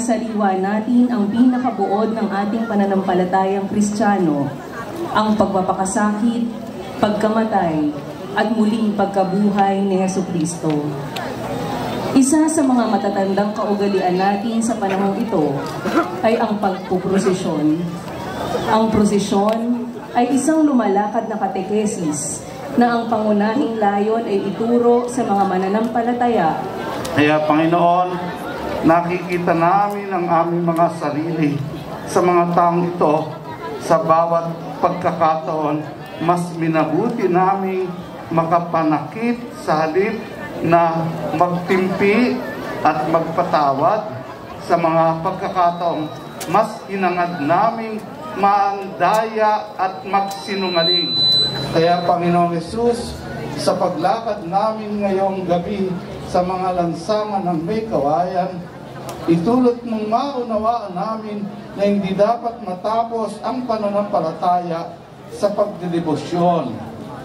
isinasaliwa natin ang pinakabuod ng ating pananampalatayang Kristiyano, ang pagpapakasakit, pagkamatay, at muling pagkabuhay ni Hesukristo. Isa sa mga matatandang kaugalian natin sa panahong ito ay ang pagpuprosesyon. Ang prosesyon ay isang lumalakad na katekesis na ang pangunahing layon ay ituro sa mga mananampalataya. Kaya Panginoon, nakikita namin ang aming mga sarili sa mga taong ito. Sa bawat pagkakataon, mas minabuti naming makapanakit sa halip na magtimpi at magpatawad. Sa mga pagkakataong mas hinangad naming maandaya at magsinungaling. Kaya Panginoong Hesus, sa paglakad namin ngayong gabi sa mga lansangan ng may kawayan, itulot mong maunawaan namin na hindi dapat matapos ang pananampalataya sa pagdedebosyon.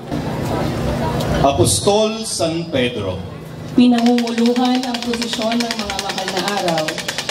Apostol San Pedro. Pinangunguluhan ang prosesyon ng mga mahal na araw.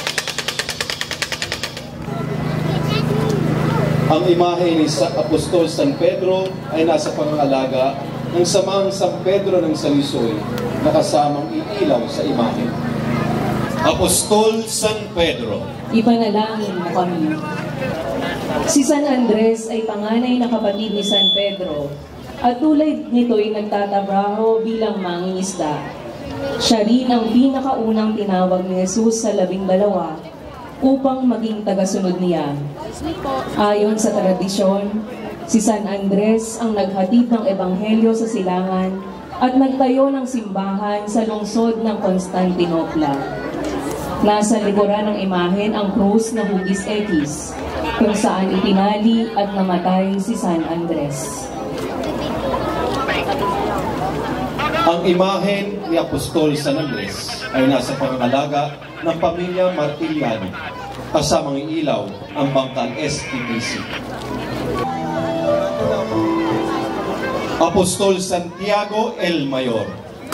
Ang imahe ni Apostol San Pedro ay nasa pangangalaga ng samahang San Pedro ng Salisoy na kasamang iilaw sa imahe. Apostol San Pedro. Ipanalangin mo kami. Si San Andres ay panganay na kapatid ni San Pedro at tulad nito'y nagtatrabaho bilang mangingisda. Siya rin ang pinakaunang tinawag ni Jesus sa 12 upang maging tagasunod niya. Ayon sa tradisyon, si San Andres ang naghatid ng ebanghelyo sa silangan at nagtayo ng simbahan sa lungsod ng Constantinopla. Nasa likuran ng imahen ang krus na hugis X, kung saan itinali at namatay si San Andres. Ang imahen ni Apostol San Andres ay nasa pangangalaga ng pamilya Martiliano, kasamang ilaw ang bangkang SPPC. Apostol Santiago el Mayor.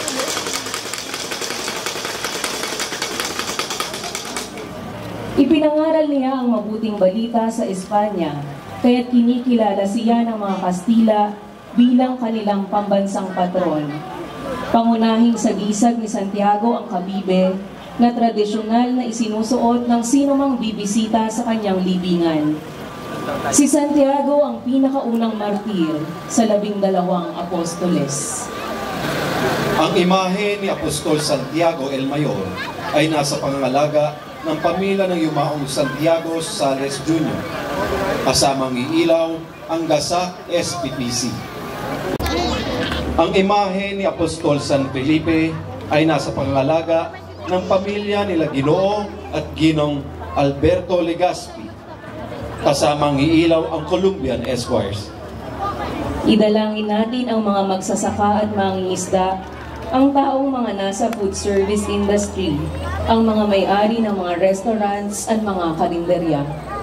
Ipinangaral niya ang mabuting balita sa Espanya, kaya't kinikilala siya ng mga Kastila bilang kanilang pambansang patron. Pangunahing sagisag ni Santiago ang kabibe na tradisyonal na isinusuot ng sinumang bibisita sa kanyang libingan. Si Santiago ang pinakaunang martir sa 12 apostoles. Ang imahe ni Apostol Santiago el Mayor ay nasa pangangalaga ng pamilya ng yumaong Santiago Sales Jr. Kasamang iilaw ang Gasak SPPC. Ang imahe ni Apostol San Felipe ay nasa pangangalaga ng pamilya nila Ginoo at Ginong Alberto Legazpi. Kasamang iilaw ang Colombian Esquires. Idalangin natin ang mga magsasaka at mangingisda, ang taong mga nasa food service industry, ang mga may-ari ng mga restaurants at mga karinderya.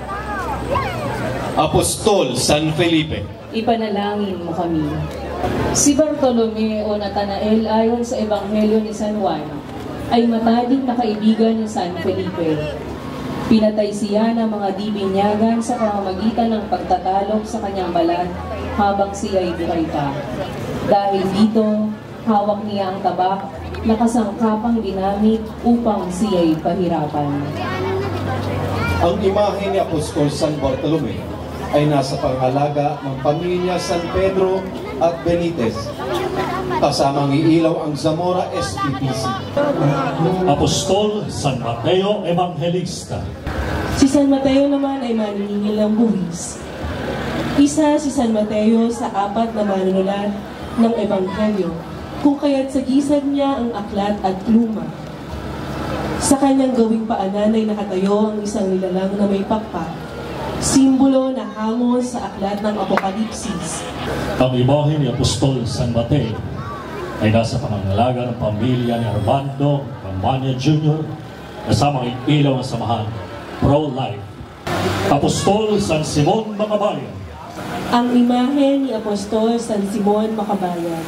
Apostol San Felipe. Ipanalangin mo kami. Si Bartolome o Natanael ayon sa Ebanghelyo ni San Juan ay mataling na kaibigan ni San Felipe. Pinatay siya ng mga dibinyagan sa pamamagitan ng pagtatalok sa kanyang balat habang siya ay buhay pa. Dahil dito, hawak niya ang tabak na kasangkapang ginamit upang siya ay pahirapan. Ang imahe ni Apostol San Bartolome ay nasa pangalaga ng pamilya San Pedro at Benitez. Kasamang iilaw ang Zamora SPPC. Apostol San Mateo Evangelista. Si San Mateo naman ay maniningil ng buwis. Isa si San Mateo sa 4 na manunulat ng Ebanghelyo, kung kaya't sagisag niya ang aklat at pluma. Sa kanyang gawing paanan ay nakatayo ang isang nilalang na may pakpak, simbolo na hango sa aklat ng Apokalipsis. Ang imahe ni Apostol San Mateo ay nasa pangangalaga ng pamilya ni Armando Ramania Jr. kasama ang ilaw ng samahan Pro-Life. Apostol San Simon Makabayan. Ang imahe ni Apostol San Simon Makabayan.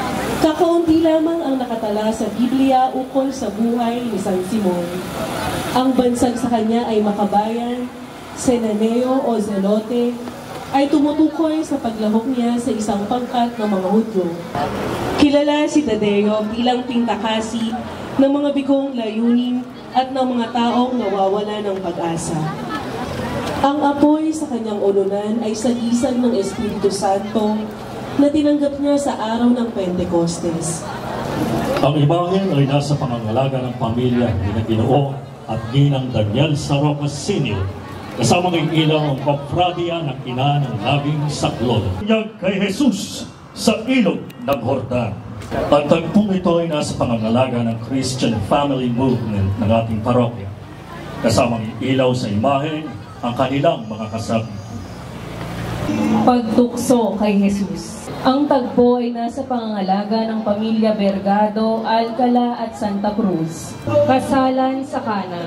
Kakaunti lamang ang nakatala sa Biblia ukol sa buhay ni San Simon. Ang bansag sa kanya ay makabayan, senaneo o zelote, ay tumutukoy sa paglahok niya sa isang pangkat ng mga Hudyo. Kilala si Tadeo bilang pingtakasi ng mga bigong layunin at ng mga taong nawawala ng pag-asa. Ang apoy sa kanyang ulunan ay sagisag ng Espiritu Santo na tinanggap niya sa araw ng Pentecostes. Ang imahen ay nasa pangangalaga ng pamilya ni Ginoo at Ginang Daniel Saroca Sr. Kasama ng ilaw ang Kopradya ng ina ng labing saklolo. Kay Jesus sa ilog ng Jordan. Ang tagpong ito ay nasa pangangalaga ng Christian Family Movement ng ating parokya. Kasama ng ilaw sa imahen ang kanilang mga kasabi. Pagtukso kay Jesus. Ang tagpo ay nasa pangangalaga ng pamilya Bergado, Alcala at Santa Cruz. Kasalan sa Cana.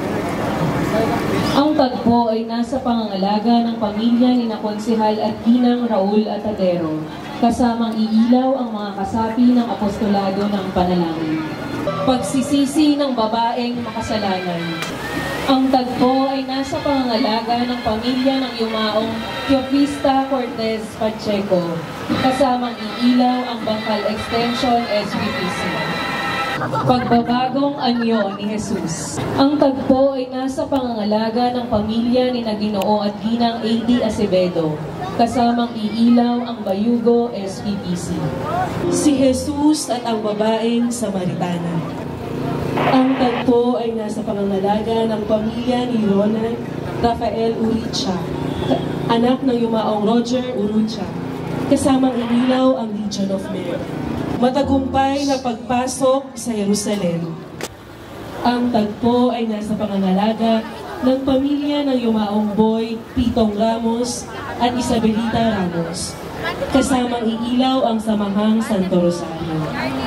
Ang tagpo ay nasa pangangalaga ng pamilya ni Konsehal at Ginang Raul Atadero, kasamang iilaw ang mga kasapi ng apostolado ng panalangin. Pagsisisi ng babaeng makasalanan. Ang tagpo ay nasa pangangalaga ng pamilya ng yumaong Teofista Cortez Pacheco, kasamang iilaw ang Bangkal Extension SBPC. Pagbabagong anyo ni Jesus. Ang tagpo ay nasa pangangalaga ng pamilya ni Ginoo at Ginang A.D. Acevedo, kasamang iilaw ang Bayugo SPPC. Si Jesus at ang babaeng Samaritana. Ang tagpo ay nasa pangangalaga ng pamilya ni Ronan Rafael Uricha, anak ng yumaong Roger Urucha, kasamang iilaw ang Legion of Merit. Matagumpay na pagpasok sa Jerusalem. Ang tagpo ay nasa pangangalaga ng pamilya ng yumaong Boy Pitong Ramos at Isabelita Ramos, kasamang iilaw ang Samahang Santo Rosario.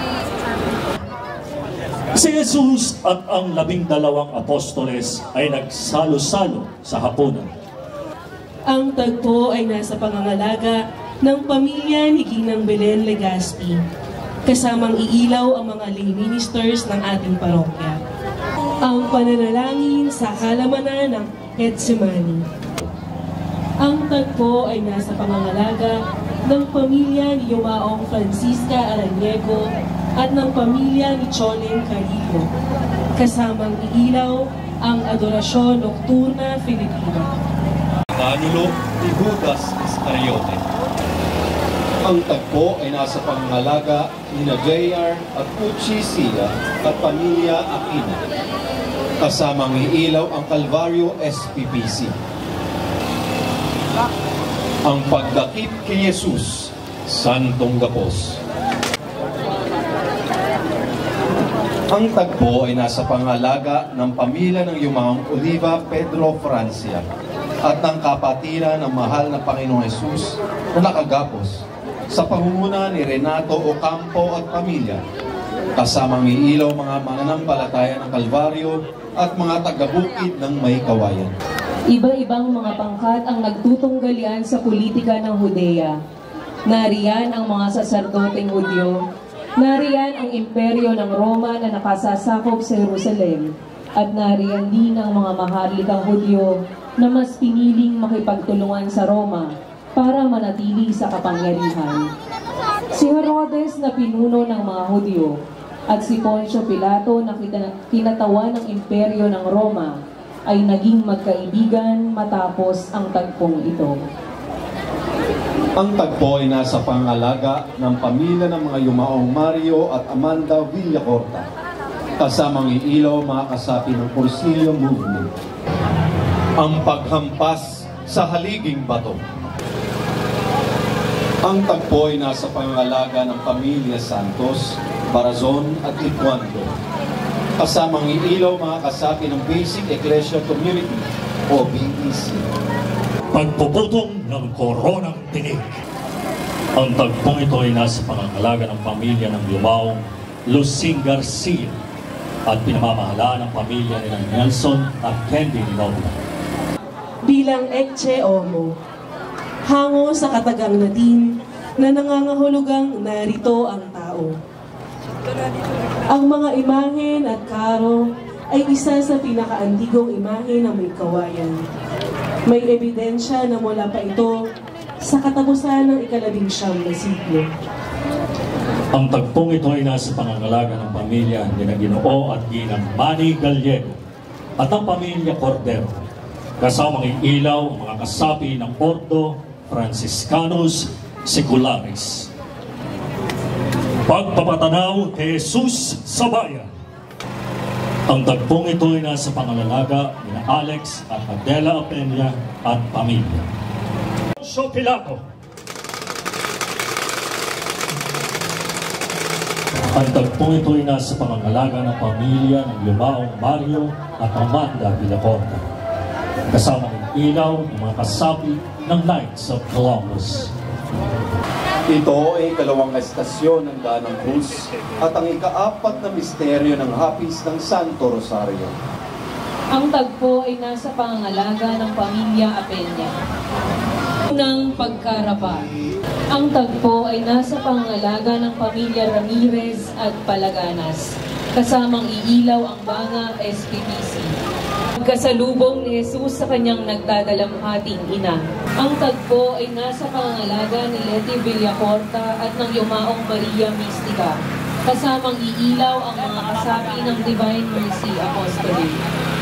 Si Jesus at ang 12 apostoles ay nagsalo-salo sa hapunan. Ang tagpo ay nasa pangangalaga ng pamilya ni Ginang Belen Legazpi, kasamang iilaw ang mga lay ministers ng ating parokya. Ang pananalangin sa halamanan ng Getsemani. Ang tagpo ay nasa pangangalaga ng pamilya ni yumaong Francisca Araniego at ng pamilya ni Choleng Carillo, kasamang iilaw ang Adorasyon Nocturna Filipina. Panulo ni Judas Iscariote. Ang tagpo ay nasa pangangalaga ni J.R. at Uchi Sila at pamilya Aquina, kasamang iilaw ang Calvario SPPC. Ang pagdakip kay Jesus, Santong Gapos. Ang tagpo ay nasa pangalaga ng pamilya ng yumaong Oliva Pedro Francia at ng kapatiran ng mahal na Panginoong Jesus na nakagapos sa pangunguna ni Renato Ocampo at pamilya, kasamang iilaw mga mananampalataya ng Kalbaryo at mga taga-bukid ng May Kawayan. Iba-ibang mga pangkat ang nagtutunggalian sa politika ng Judea. Nariyan ang mga saserdoteng Hudyo, nariyan ang imperyo ng Roma na nakasasakop sa Jerusalem, at nariyan din ang mga maharlikang Hudyo na mas piniling makipagtulungan sa Roma para manatili sa kapangyarihan. Si Herodes na pinuno ng mga Hudyo at si Poncio Pilato na kinatawan ng imperyo ng Roma ay naging magkaibigan matapos ang tagpong ito. Ang tagpo ay nasa pangalaga ng pamilya ng mga yumaong Mario at Amanda Villacorta, kasamang iilaw mga kasapi ng Cursillo Movement. Ang paghampas sa haliging bato. Ang tagpo ay nasa pangalaga ng pamilya Santos, Barazon at Licuando, kasamang iilaw mga kasapi ng Basic Ecclesial Community o BEC. Pagpuputong ng koronang tinig. Ang tagpong ito ay nasa pangangalaga ng pamilya ng yumaong Lucing Garcia at pinamamahala ng pamilya ni Nelson at Candy Nobla. Bilang Ecce Homo, hango sa katagang natin na nangangahulugang narito ang tao. Ang mga imahen at karo ay isa sa pinakaantigong imahe ng may kawayan. May ebidensya na mula pa ito sa katapusan ng ika-19 na siglo. Ang tagpong ito ay nasa pangangalaga ng pamilya ni na Ginoo at Ginang Manny Gallego at ang pamilya Cordero, kasamang iilaw ang mga kasapi ng Ordo Franciscanus Secularis. Pagpapatanaw kay Jesus sa bayan. Ang tagpong ito ay nasa pangangalaga ni Alex at Adela Peña at pamilya. Poncio Pilato. Ang tagpong ito ay nasa pangangalaga ng pamilya ng Yumaong Mario at Amanda Villacorta, kasama ng ilaw ng mga kasapi ng Knights of Columbus. Ito ay ikalawang estasyon ng Daan ng Cruz at ang ika-4 na misteryo ng hapis ng Santo Rosario. Ang tagpo ay nasa pangangalaga ng pamilya Apenya. Unang pagkarapa. Ang tagpo ay nasa pangangalaga ng pamilya Ramirez at Palaganas, kasamang iilaw ang Banga SPPC. Kasalubong ni Jesus sa kanyang nagdadalamhating ina. Ang tagpo ay nasa pangangalaga ni Leti Villacorta at ng Yumaong Maria Mistica, kasamang iilaw ang mga kasapi ng Divine Mercy Apostolate.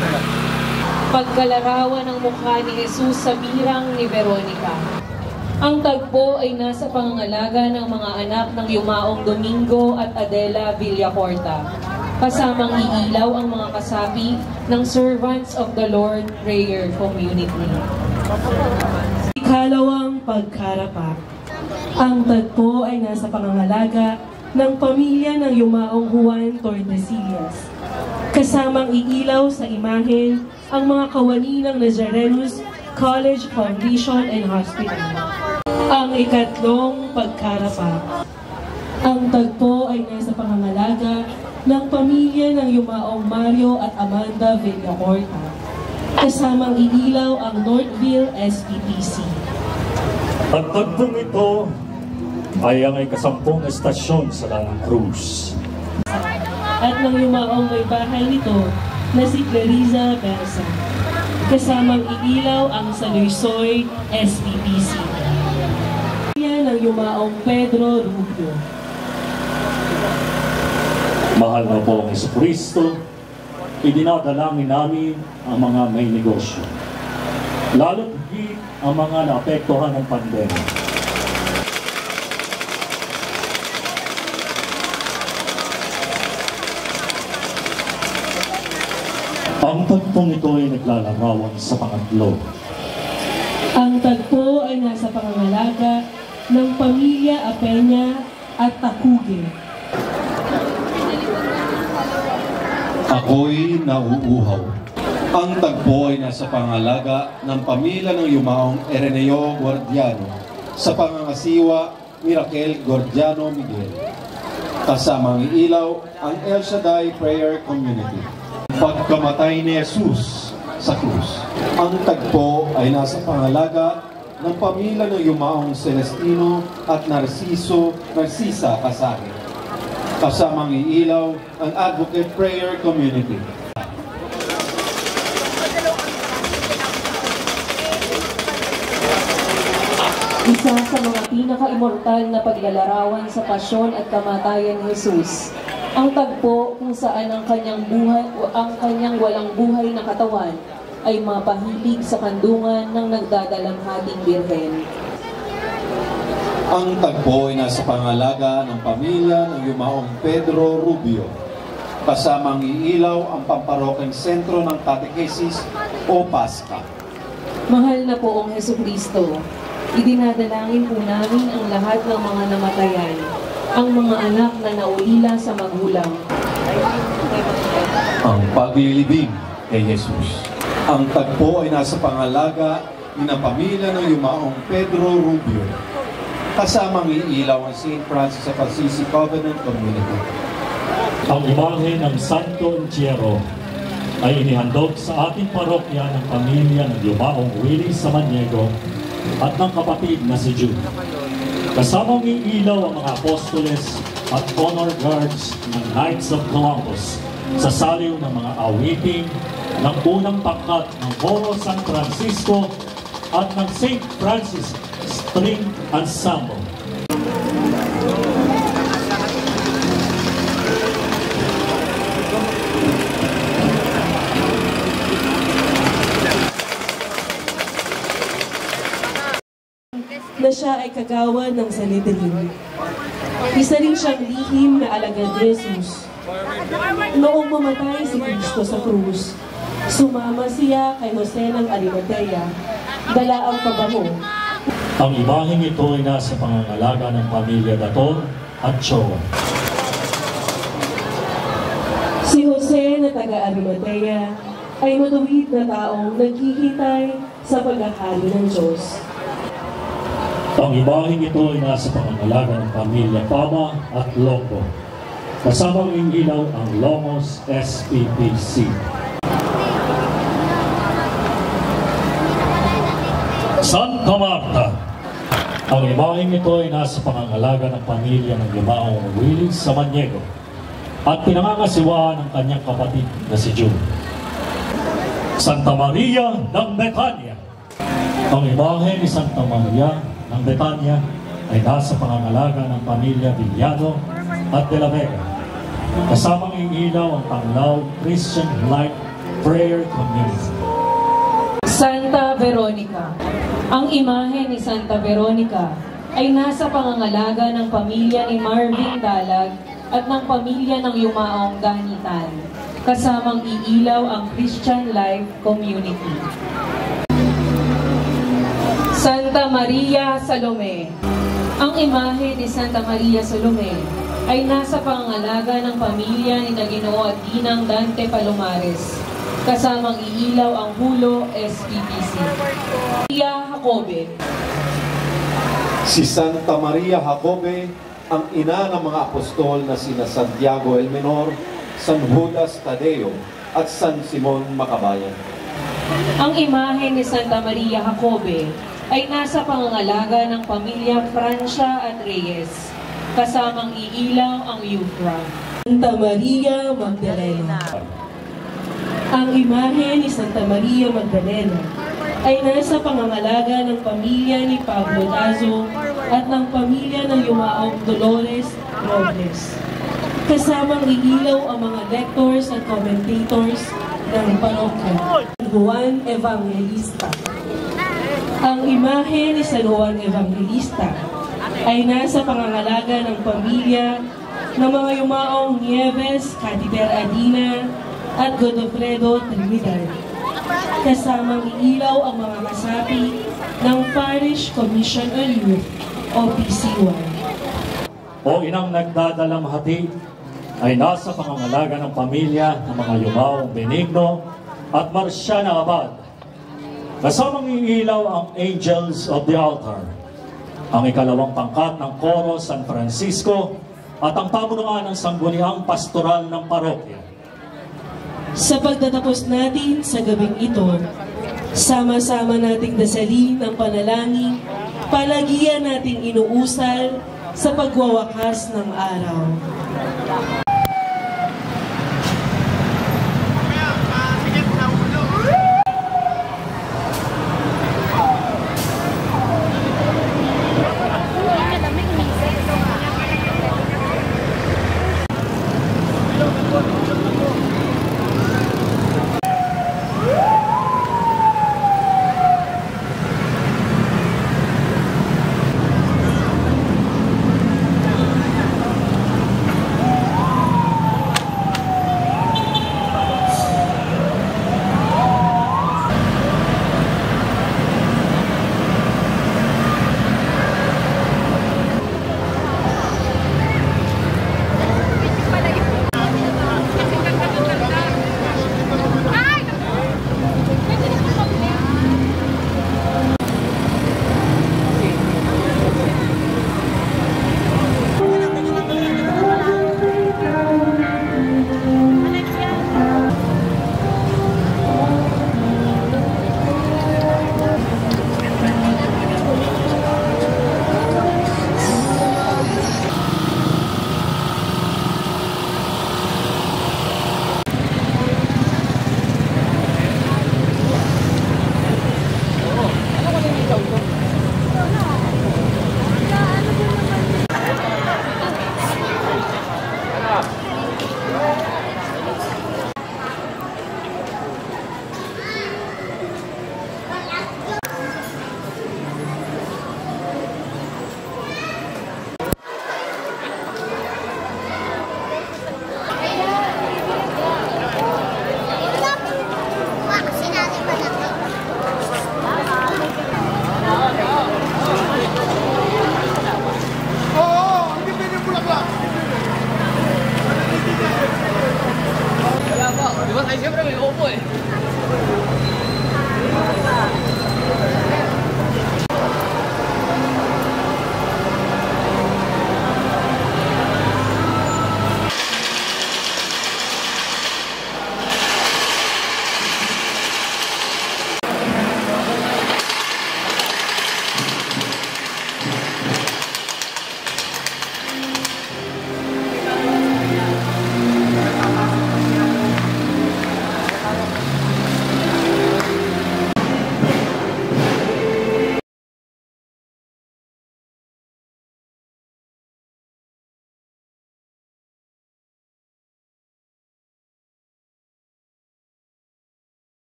Pagkalarawan ng mukha ni Jesus sa birang ni Veronica. Ang tagpo ay nasa pangangalaga ng mga anak ng Yumaong Domingo at Adela Villacorta, kasamang iilaw ang mga kasapi ng Servants of the Lord Prayer Community. Ikalawang pagkarapa. Ang tagpo ay nasa pangangalaga ng pamilya ng Yumaong Juan Tordesillas, kasamang iilaw sa imahen ang mga kawani ng Nazarenus College Foundation and Hospital. Ang ikatlong pagkarapa. Ang tagpo ay nasa pangangalaga ng pamilya ng Yumaong Mario at Amanda Villacorta, kasamang iilaw ang Northville SPPC. Ang tagpong ito ay ang ika-10 estasyon sa Daan ng Cruz. At ng Yumaong may bahay nito na si Clariza Bersa, kasamang iilaw ang Saluisoy SPPC. Yan ang Yumaong Pedro Rubio. Mahal na po ang Jesucristo, idinadalangin namin ang mga may negosyo, lalo't higit ang mga naapektuhan ng pandemya. Ang tagpong ito ay naglalarawan sa pangatlo. Ang tagpo ay nasa pangangalaga ng pamilya Apenya at Takuge. Ako'y nauuhaw. Ang tagpo ay nasa pangalaga ng pamilya ng Yumaong Ireneo Guardiano sa pangangasiwa ni Raquel Gordiano Miguel, kasamang iilaw ang El Shaddai Prayer Community. Pagkamatay ni Jesus sa krus. Ang tagpo ay nasa pangalaga ng pamilya ng Yumaong Celestino at Narcisa Casare, kasamang iilaw ang Advocate Prayer Community. Isa sa mga pinaka-immortal na paglalarawan sa pasyon at kamatayan ni Jesus, ang tagpo kung saan ang kanyang walang buhay na katawan ay mapahilig sa kandungan ng nagdadalamhating birhen. Ang tagpo ay nasa pangalaga ng pamilya ng Yumaong Pedro Rubio, kasamang iilaw ang pamparokeng sentro ng katekesis o Pasca. Mahal na poong Jesucristo, idinadalangin po namin ang lahat ng mga namatayan, ang mga anak na naulila sa magulang. Ang paglilibing kay Jesus. Ang tagpo ay nasa pangalaga ng pamilya ng Yumaong Pedro Rubio, kasamang iilaw ang St. Francis of Assisi Covenant Community. Ang imahe ng Santo Entierro ay inihandog sa ating parokya ng pamilya ng Yumaong Willie Samaniego at ng kapatid na si Jude. Kasamang iilaw ang mga apostoles at honor guards ng Knights of Columbus sa saliw ng mga awitin ng unang pangkat ng Coro San Francisco at ng St. Francis String Ensemble. Na siya ay kagawan ng Sanhedrin. Isa rin siyang lihim na alagad ni Jesus. Noong mamatay si Kristo sa krus, sumama siya kay Jose ng Arimatea, dala ang pabango. Ang imaheng ito ay nasa pangangalaga ng pamilya Dator at Choa. Si Jose na taga-Arimatea ay matuwid na taong naghihintay sa paghahari ng Diyos. Ang imaheng ito ay nasa pangangalaga ng pamilya Pama at Loco. Kasamang ilaw ang Lomos SPPC. Santa Marta. Ang imaheng ito ay nasa pangangalaga ng pamilya ng Yumaong Willie Samaniego at pinangangasiwaan ng kanyang kapatid na si June. Santa Maria ng Betania. Ang imahe ni Santa Maria ng Betania ay nasa pangangalaga ng pamilya Villado at De La Vega. Kasamang ilaw ang Tanglaw Christian Life Prayer Community. Santa Veronica. Ang imahe ni Santa Veronica ay nasa pangangalaga ng pamilya ni Marvin Dalag at ng pamilya ng Yumaong Ganitan. Kasamang iilaw ang Christian Life Community. Santa Maria Salome. Ang imahe ni Santa Maria Salome ay nasa pangangalaga ng pamilya ni Ginoo at Ginang Dante Palomares. Kasamang iilaw ang Hulo SPPC. Maria Jacobe. Si Santa Maria Jacobe, ang ina ng mga apostol na sina Santiago el Menor, San Judas Tadeo at San Simon Makabayan. Ang imahe ni Santa Maria Jacobe ay nasa pangangalaga ng pamilya Francia at Reyes. Kasamang iilaw ang Eufra. Santa Maria Magdalena. Ang imahe ni Santa Maria Magdalena ay nasa pangangalaga ng pamilya ni Pablo Dazo at ng pamilya ng Yumaong Dolores Robles. Kasamang iilaw ang mga lectors at commentators ng parokya. Juan Evangelista. Ang imahe ni San Juan Evangelista ay nasa pangangalaga ng pamilya ng mga Yumaong Nieves, Catiter Adina, at Godofredo Trinidad. Kasamang iilaw ang mga kasapi ng Parish Commission on Youth o PC1. O inang nagdadalamhati ay nasa pangangalaga ng pamilya ng mga Yumaong Benigno at Marciana Abad. Kasamang iilaw ang Angels of the Altar, ang ikalawang pangkat ng Coro San Francisco at ang pamunuan ng sangguniang pastoral ng parokya. Sa pagtatapos natin sa gabing ito, sama-sama nating dasalin ang panalangin, palagian nating inuusal sa pagwawakas ng araw.